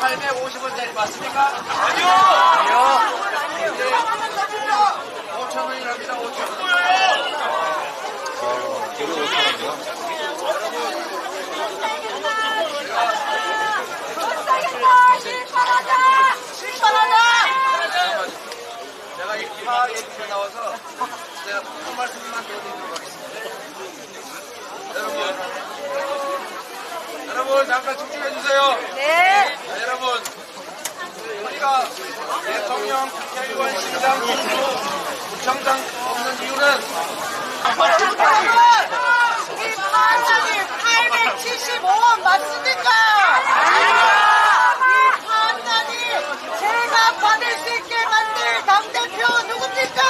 850원짜리 맞습니까? 아니요. 5,000원이랍니다. 5,000원. 제가 이 파 얘기가 나와서 제가 한 말씀만 드리도록 하겠습니다. 여러분 잠깐 집중해 주세요. 네. 자, 여러분 우리가 대통령, 국회의원, 시장, 군수, 구청장 없는 이유는 이 파장이 875원 맞습니까? 이 파장이 제가 받을 수 있게 만들 당대표 누굽니까?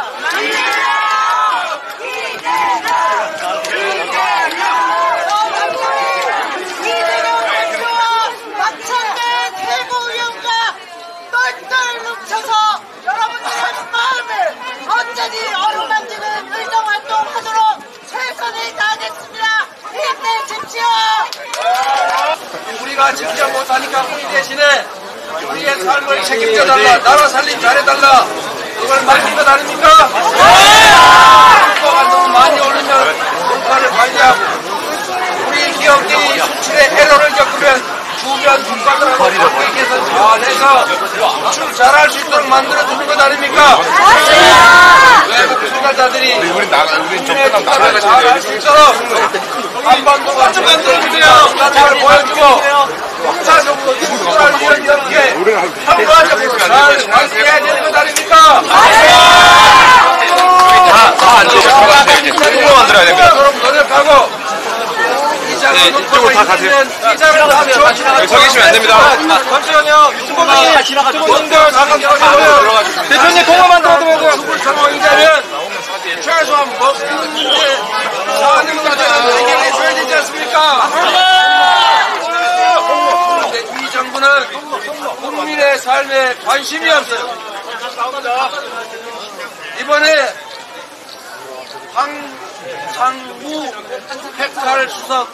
이재명 대표와 박찬대 최고위원과 똘똘 뭉쳐서 여러분들의 마음을 언제니 어루만지는 의정활동하도록 최선을 다하겠습니다. 힘내십시오. 우리가 직접 못하니까 우리 대신에 우리의 삶을 책임져달라, 나라 살림 잘해달라, 그걸 맡긴 것 아닙니까? 물가가 너무 많이 오르면 물가를 관리하고, 우리 기업들이 수출에 에러를 겪으면 주변 국가들하고 관계에서 잘해서 수출 잘할 수 있도록 만들어주는 것 아닙니까? 외국 투자자들이 국내 투자를 잘할 수 있도록 한반도가 만들어주세요. 잘 보여주고 국가적으로 수출할 수 이렇게 평가적으로 잘 관리해야 되는 것 아닙니까? 다 앉으시고 만들어야 됩니다. 노력하고 이자를 놓고 다 가세요. 이자를 다 여기 서 계시면 안 됩니다. 잠시만요. 유튜버가 지나가지고 잠깐 들어가세요. 대표님 통화만 들어도 되고요. 죽을 상황이자면 최소한 먹는 문제, 사는 문제는 해결해줘야 되지 않습니까? 그런데 이 정부는 국민의 삶에 관심이 없어요. 이번에 황상무 팩탈 수석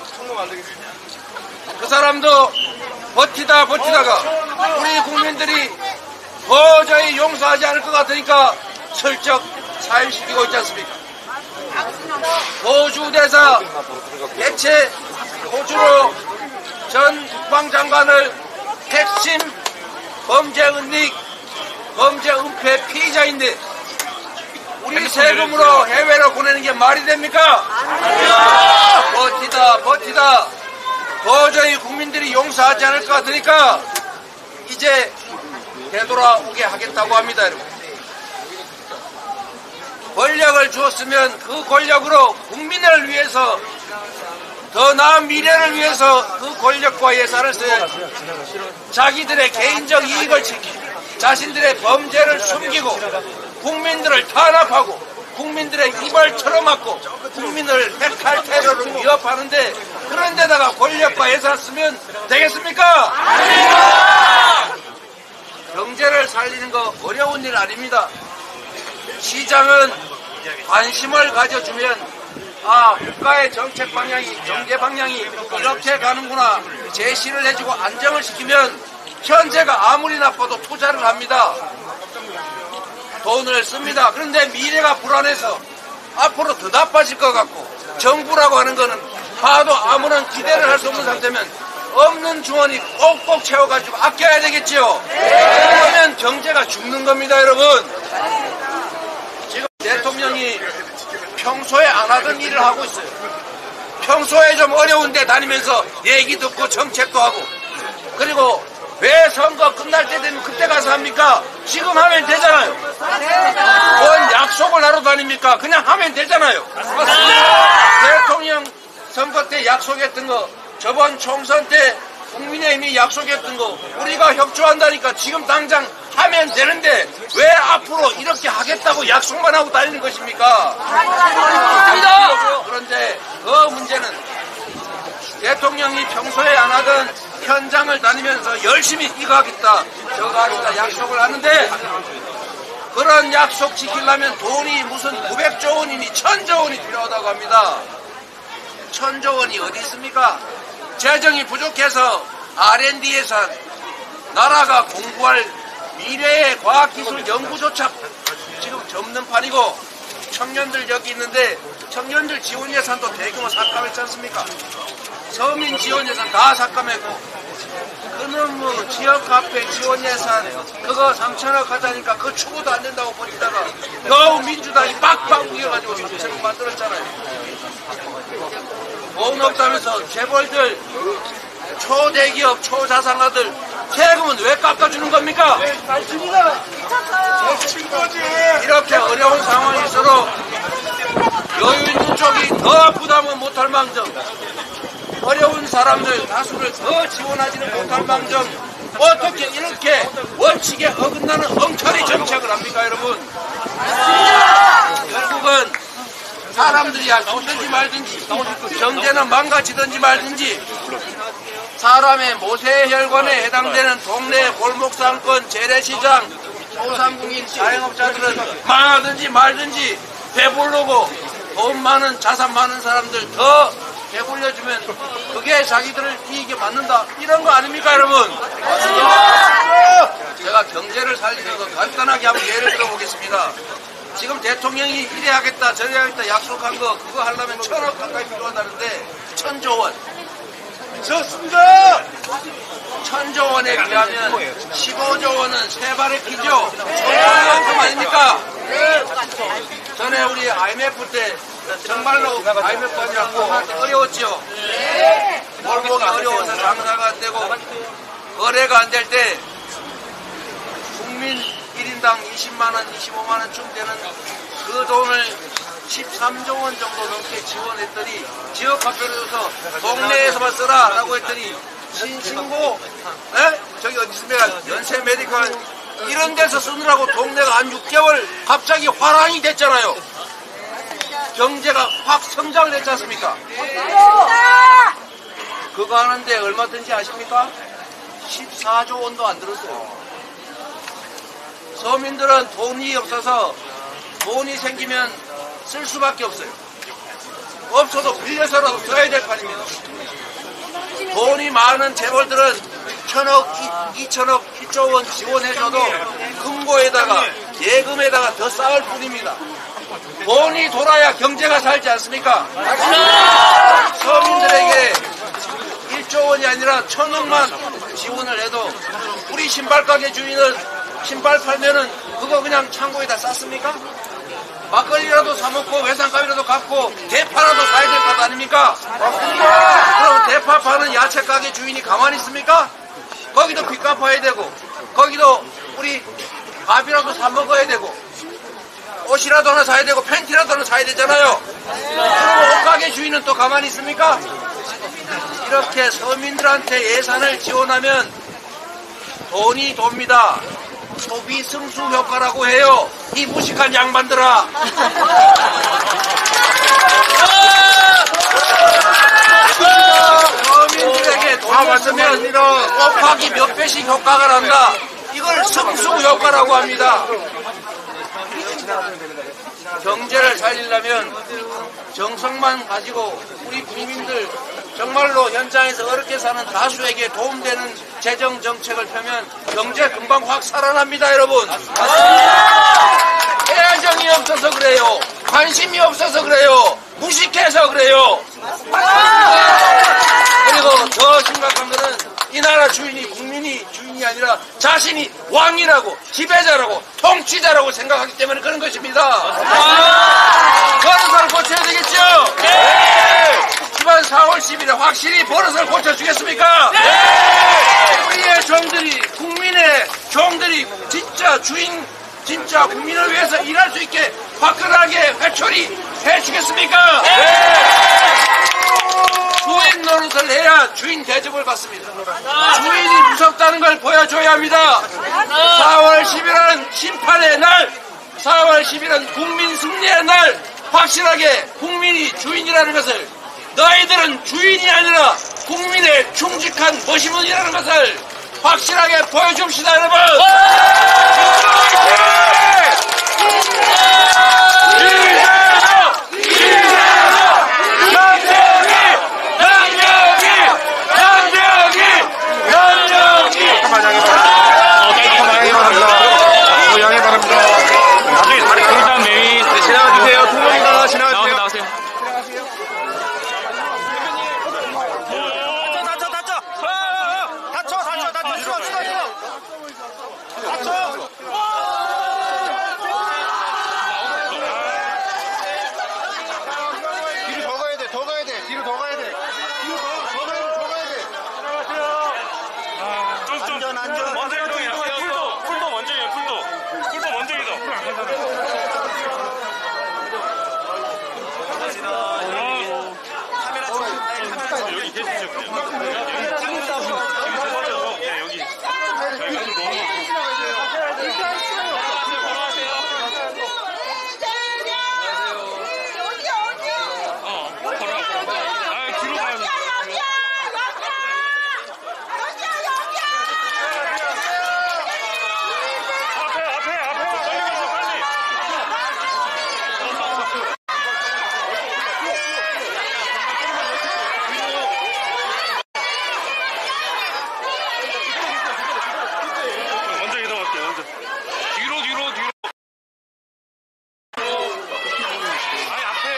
그 사람도 버티다가 우리 국민들이 도저히 용서하지 않을 것 같으니까 슬쩍 사임시키고 있지 않습니까? 호주대사 개최 호주로 전 국방장관을 핵심 범죄 은닉, 범죄 은폐 피의자인데 우리 세금으로 해외로 보내는 게 말이 됩니까? 버티다 도저히 국민들이 용서하지 않을 것 같으니까 이제 되돌아오게 하겠다고 합니다. 여러분. 권력을 주었으면 그 권력으로 국민을 위해서 더 나은 미래를 위해서 그 권력과 예산을 써야지. 자기들의 개인적 이익을 지키고 자신들의 범죄를 숨기고 국민들을 탄압하고 국민들의 이발 털어맞고 국민을 핵할 테러를 위협하는데 그런 데다가 권력과 예산 쓰면 되겠습니까? 아닙니다. 경제를 살리는 거 어려운 일 아닙니다. 시장은 관심을 가져주면 국가의 정책 방향이, 경제 방향이 이렇게 가는구나 제시를 해주고 안정을 시키면 현재가 아무리 나빠도 투자를 합니다. 돈을 씁니다. 그런데 미래가 불안해서 앞으로 더 나빠질 것 같고 정부라고 하는 거는 봐도 아무런 기대를 할 수 없는 상태면 없는 주머니 꼭꼭 채워가지고 아껴야 되겠지요. 그러면 경제가 죽는 겁니다. 여러분. 지금 대통령이 평소에 안 하던 일을 하고 있어요. 평소에 좀 어려운 데 다니면서 얘기 듣고 정책도 하고 그리고 왜 선거 끝날 때 되면 그때 가서 합니까? 지금 하면 되잖아요. 뭔 약속을 하러 다닙니까? 그냥 하면 되잖아요. 대통령 선거 때 약속했던 거 저번 총선 때 국민의힘이 약속했던 거 우리가 협조한다니까 지금 당장 하면 되는데 왜 앞으로 이렇게 하겠다고 약속만 하고 다니는 것입니까? 그런데 그 문제는 대통령이 평소에 안 하던 현장을 다니면서 열심히 이거 하겠다 저거 하겠다 약속을 하는데 그런 약속 지키려면 돈이 무슨 900조 원이니 1000조 원이 필요하다고 합니다. 1000조 원이 어디 있습니까? 재정이 부족해서 R&D 예산 나라가 공부할 미래의 과학기술 연구조차 지금 접는 판이고, 청년들 여기 있는데 청년들 지원 예산도 대규모 삭감했지 않습니까? 서민 지원 예산 다 삭감했고, 그는 뭐 지역 카페 지원 예산 그거 3천억 하자니까 그거 추구도 안 된다고 버리다가 겨우 민주당이 빡빡 우겨가지고 3천억 만들었잖아요. 돈 없다면서 재벌들, 초대기업, 초자산가들 세금은 왜 깎아주는 겁니까? 이렇게 어려운 상황일수록 여유 있는 쪽이 더 부담은 못할 망정, 어려운 사람들 다수를 더 지원하지는 못할 망정, 어떻게 이렇게 원칙에 어긋나는 엉터리 정책을 합니까, 여러분? 결국은 사람들이야 죽든지 말든지, 경제는 망가지든지 말든지, 사람의 모세혈관에 해당되는 동네 골목상권, 재래시장, 소상공인, 자영업자들은 망하든지 말든지 배부르고 돈 많은, 자산 많은 사람들 더 배불려주면 그게 자기들을 이익에 맞는다, 이런 거 아닙니까, 여러분? 제가 경제를 살리면서 간단하게 한번 예를 들어보겠습니다. 지금 대통령이 이래 하겠다 저래 하겠다 약속한 거, 그거 하려면 1,000억 가까이 필요하다는데 1,000조 원. 좋습니다. 1,000조 원에 비하면 15조 원은 세 발의 키죠. 얼마만큼 아닙니까? 전에 우리 IMF 때 정말로 IMF 하느라고 어려웠죠. 월봉이 어려워서 장사가 안 되고 거래가 안 될 때 국민 1인당 20만원, 25만원 쯤되는 그 돈을 13조 원 정도 넘게 지원했더니 지역학교를 줘서 동네에서만 쓰라 라고 했더니 신신고, 저기 어디 있습니까? 연세 메디컬 이런 데서 쓰느라고 동네가 한 6개월 갑자기 화랑이 됐잖아요. 경제가 확 성장을 했지 않습니까? 그거 하는데 얼마 든지 아십니까? 14조 원도 안 들었어요. 서민들은 돈이 없어서 돈이 생기면 쓸 수밖에 없어요. 없어도 빌려서라도 써야 될 판입니다. 돈이 많은 재벌들은 1,000억, 2,000억, 1조 원 지원해줘도 금고에다가 예금에다가 더 쌓을 뿐입니다. 돈이 돌아야 경제가 살지 않습니까? 서민들에게 1조 원이 아니라 1,000억만 지원을 해도 우리 신발가게 주인은 신발 팔면은 그거 그냥 창고에다 쌌습니까? 막걸리라도 사먹고 외상값이라도 갚고 대파라도 사야 될 것 아닙니까? 그럼 대파 파는 야채가게 주인이 가만히 있습니까? 거기도 빚 갚아야 되고, 거기도 우리 밥이라도 사 먹어야 되고, 옷이라도 하나 사야 되고, 팬티라도 하나 사야 되잖아요. 그럼 옷가게 주인은 또 가만히 있습니까? 이렇게 서민들한테 예산을 지원하면 돈이 돕니다. 소비 승수 효과라고 해요. 이 무식한 양반들아. 서민들에게 돈을 쓰면 곱하기 몇 배씩 효과가 난다. 이걸 승수 효과라고 합니다. 경제를 살리려면 정성만 가지고 우리 국민들 정말로 현장에서 어렵게 사는 다수에게 도움되는 재정 정책을 펴면 경제 금방 확 살아납니다, 여러분. 애정이 없어서 그래요. 관심이 없어서 그래요. 무식해서 그래요. 그리고 더 심각한 거는 이 나라 주인이 국민이 주인이 아니라 자신이 왕이라고, 지배자라고, 통치자라고 생각하기 때문에 그런 것입니다. 버릇을 고쳐야 되겠죠? 네! 이번 4월 10일에 확실히 버릇을 고쳐주겠습니까? 네! 우리의 종들이, 국민의 종들이 진짜 주인, 진짜 국민을 위해서 일할 수 있게 화끈하게 회초리 해주겠습니까? 네! 주인 노릇을 해야 주인 대접을 받습니다. 주인이 무섭다는 걸 보여줘야 합니다. 4월 10일은 심판의 날, 4월 10일은 국민 승리의 날, 확실하게 국민이 주인이라는 것을, 너희들은 주인이 아니라 국민의 충직한 모시문이라는 것을 확실하게 보여줍시다, 여러분. 만약에 뒤로 더 가야 돼, 더 가야 돼, 뒤로 더 가야 돼. 뒤로 더 가야 돼. 안전. 먼저 이동해요. 풀도 먼저 해요. 풀도 먼저 이동. 카메라 여기 계시죠? 여기 찍는 사람 여기. 저희가 좀 너무 뒤로 가야 돼. 앞에 빨리 가세요, 빨리. 먼저 이동할게요, 먼저. 뒤로. 아니, 앞에.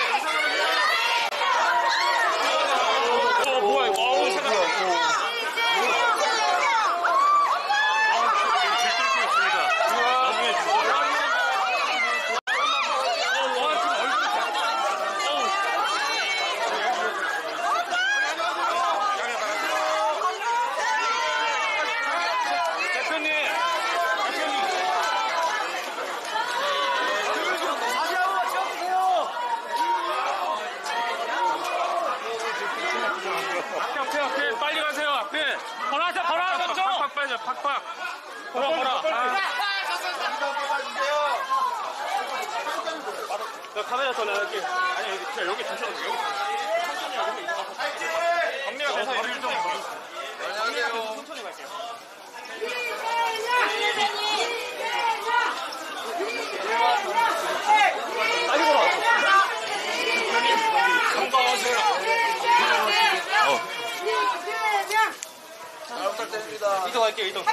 뭐야, 이거. 어우, 잠깐만. 들끓고 있습니다. 나중에 주세요. 대표님. 앞에 빨리 가세요. 앞에 보라 먼저 팍팍 빠져 팍팍 보라 나 카메라 전화할게. 아니 그냥 여기 천천히 여기 이동하고 정리가 돼서 여기를 좀 안녕하세요. 천천히 갈게요. 빨리 보라. 잘 부탁드립니다. 이동할게요. 이동.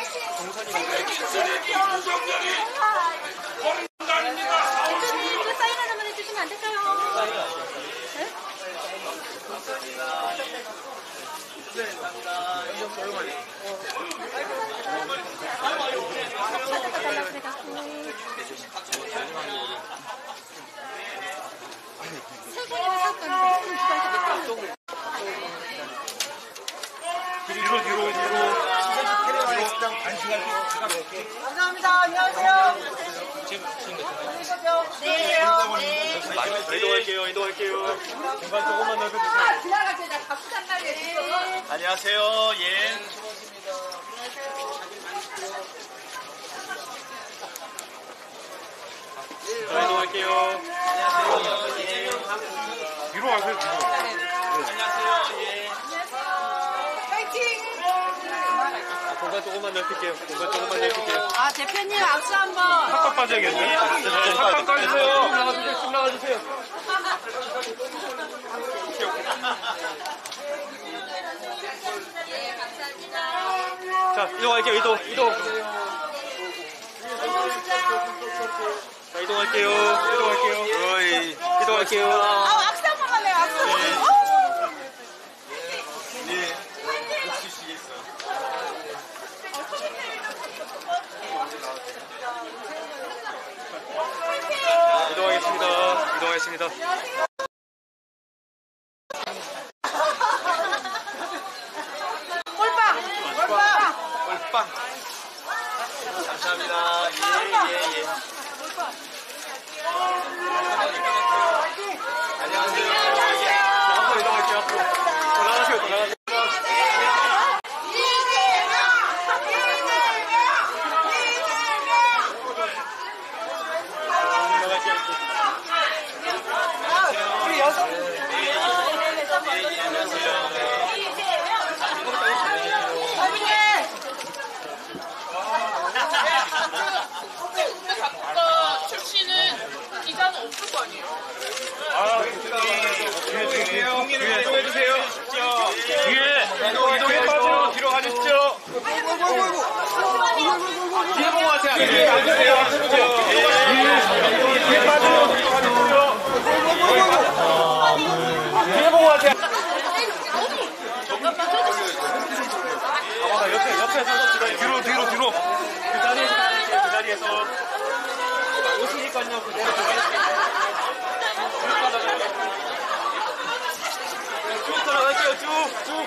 이거 사인 하나만 해주시면 안 될까요? 뒤로. 감사합니다. 안녕하세요. 이동할게요. 공간 조금만 넓혀주세요. 지나갈 때 나 바쁘단 말이에요. 안녕하세요. 예. 이동할게요. 뒤로 가세요. 파이팅! 공간 조금만 넓힐게요. 아, 대표님 악수 한번. 팍팍 빠져야겠네. 팍팍 빠지세요. 쭉 나가주세요. 자, 이동할게요. 이동. 자, 이동할게요. 이동할게요. 아, 악수 한번 하네요, 악수. 이동하겠습니다. 꼴빵! 감사합니다. 예. 안녕하세요. 앞으로 이동할게요. 앞으로. 더 나가세요. 우리 여섯. 출신은 기사는 없을 거 아니에요? 뒤에 이동해주세요. 뒤에 빠지고 뒤로 가주시죠. 뒤에 보고 하세요. 뒤에 앉으세요. 뒤에 빠지고 뒤로 가주시죠. 뒤에 보고 하세요. 옆에 뒤로. 그 자리에 계속. 오시니까요, 그대로 쭉 따라갈게요, 쭉.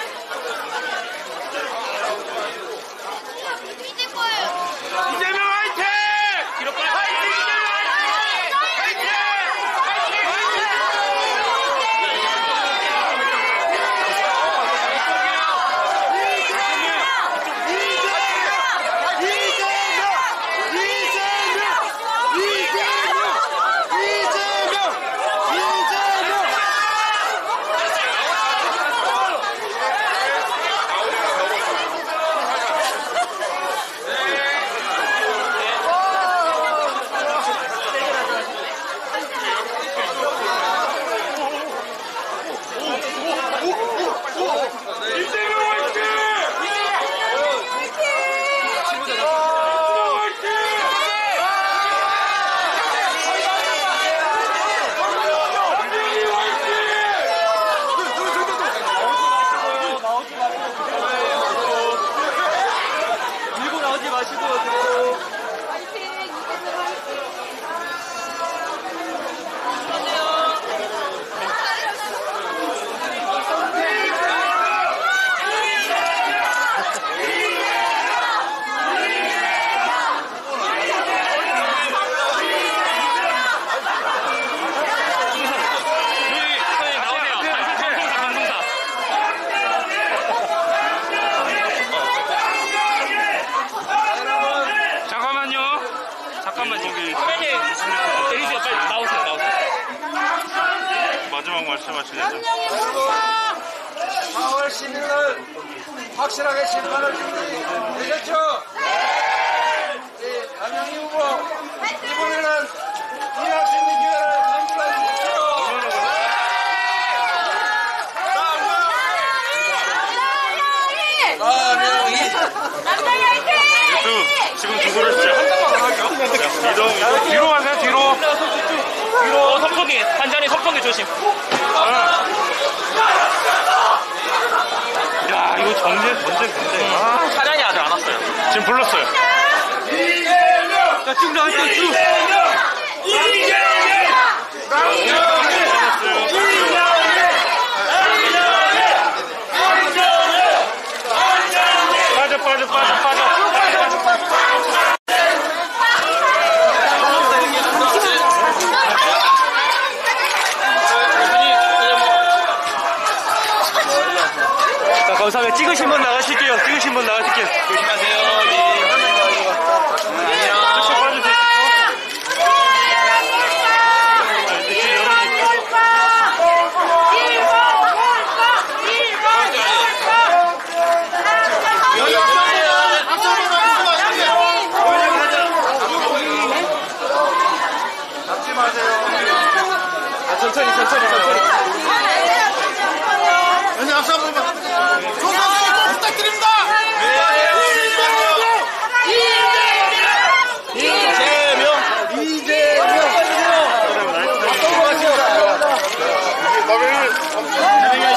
이재명 화이팅! 뒤로 빨리 화이팅! 이재명 잠깐만 저기 내리세요. 빨리 나오세요. 마지막 말씀하시겠죠? 4월 10일날 확실하게 심판을 준비되셨죠? 네, 안영희 후보 이번에는 이 학생의 기회를 만들어 주십시오. 지금 누구를 진짜 한 장만 할게요. 뒤로 가세요. 뒤로. 선풍기 한잔히 선풍기 조심. 야 이거 전쟁. 사장이 아직 안 왔어요. 지금 불렀어요. 자 쭉 나갈게요. 쭉. 빠져. 자, 감사합니다. 찍으신 분 나가실게요. 조심하세요. 천천히.